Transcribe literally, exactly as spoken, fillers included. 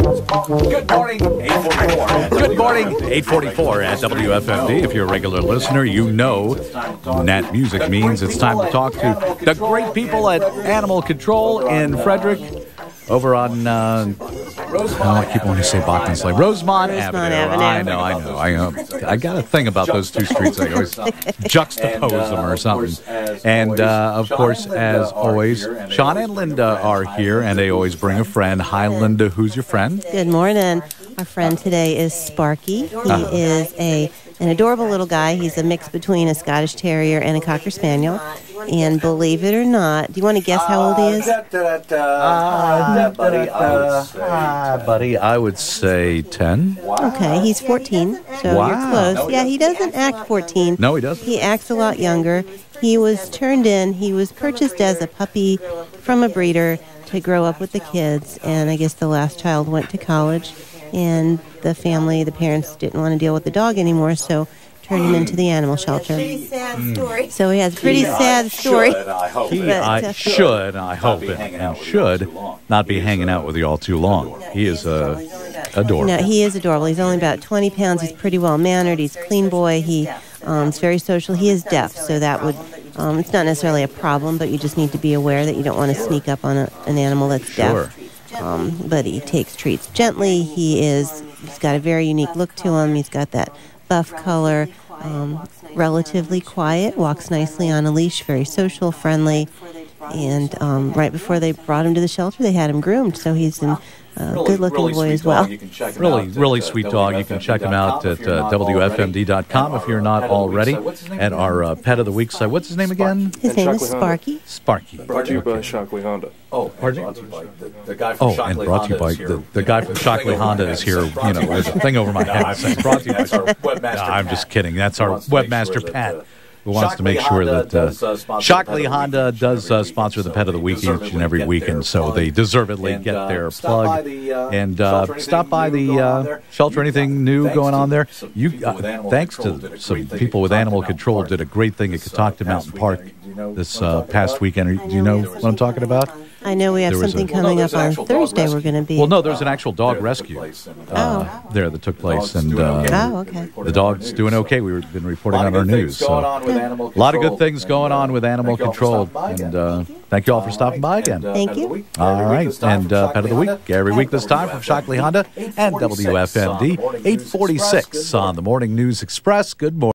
Good morning, eight forty-four. Good morning, eight forty-four at W F M D. If you're a regular listener, you know that music means it's time to talk to the great people at Animal Control in Frederick, over on, uh, oh, I keep wanting to say Bachman Slave, Rosemont, Rosemont Avenue. Avenue. I know, I know. I, uh, I got a thing about those two streets. I always juxtapose them or something. And, uh, of course, as always, Sean and Linda are here, and they always bring a friend. Hi, Linda. Who's your friend? Good morning. Our friend today is Sparky. He Uh-huh. is a an adorable little guy. He's a mix between a Scottish Terrier and a Cocker Spaniel. And believe it or not, do you want to guess how old he is? Ah, buddy, ah, buddy, I would say ten. Okay, he's fourteen, so Wow. you're close. Yeah, he doesn't act fourteen. No, he doesn't. He acts a lot younger. He was turned in, he was purchased as a puppy from a breeder to grow up with the kids, and I guess the last child went to college, and the family, the parents didn't want to deal with the dog anymore, so turned him into the animal shelter. Pretty sad story. So he has a pretty sad story. He But, I uh, should, I hope it, and should not be hanging out with you all too long. He is uh, adorable. No, he is adorable. He's only about twenty pounds. He's pretty well mannered. He's a clean boy. He um, is very social. He is deaf, so that would um, it's not necessarily a problem, but you just need to be aware that you don't want to sneak up on a, an animal that's Sure. deaf. Um, but he takes treats gently. He is. He's got a very unique look to him. He's got that buff color. Um, relatively quiet. Walks nicely on a leash. Very social, friendly. And um, right before they brought him to the shelter, they had him groomed. So he's an uh, good-looking boy as well. Really, really sweet dog. You can check him out at uh, W F M D dot com if you're not already. At our uh, Pet of the Week site. What's his name again? His name is Sparky. Sparky. Brought to you by Shockley Honda. Oh, pardon me? Oh, and brought to you by the, the guy from Shockley Honda is here. You know, there's a thing over my head saying brought to you by Shockley. No, I'm just kidding. That's our webmaster, Pat, who wants to make sure that uh, Shockley Honda does uh, sponsor the Pet of the Week each and every week, and so they deservedly get their plug. And uh, stop by the uh, shelter. Anything new going on there? You, uh, thanks to some people with Animal Control, did a great thing at Catoctin Mountain Park this uh, past weekend. Do you know what I'm talking about? I know we have There was something a- coming up on Thursday. We're going to be. Well, no, there's an actual dog rescue uh, there that took place, and uh, Oh, okay. the dog's doing okay. We've been reporting on our news. So. A lot of good things going on with Animal Control, and uh, thank you all for stopping by again. Thank you. All right, and uh, Pet of the Week every week this time from Shockley Honda and W F M D, eight forty-six on the Morning News Express. Good morning.